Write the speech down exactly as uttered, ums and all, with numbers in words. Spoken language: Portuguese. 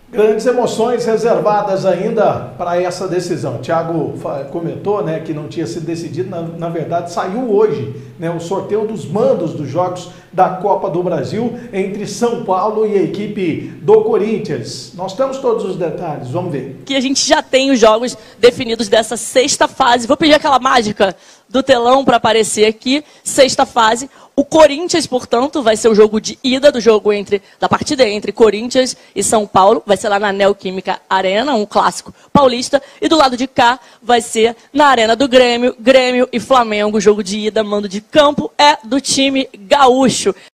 Grandes emoções reservadas ainda para essa decisão. O Thiago comentou, né, que não tinha sido decidido, na, na verdade saiu hoje, né, o sorteio dos mandos dos jogos da Copa do Brasil entre São Paulo e a equipe do Corinthians. Nós temos todos os detalhes, vamos ver. Que a gente já tem os jogos definidos dessa sexta fase. Vou pedir aquela mágica do telão para aparecer aqui, sexta fase. O Corinthians, portanto, vai ser o jogo de ida do jogo entre da partida entre Corinthians e São Paulo. Vai ser lá na Neoquímica Arena, um clássico paulista. E do lado de cá vai ser na Arena do Grêmio, Grêmio e Flamengo. O jogo de ida, mando de campo, é do time gaúcho.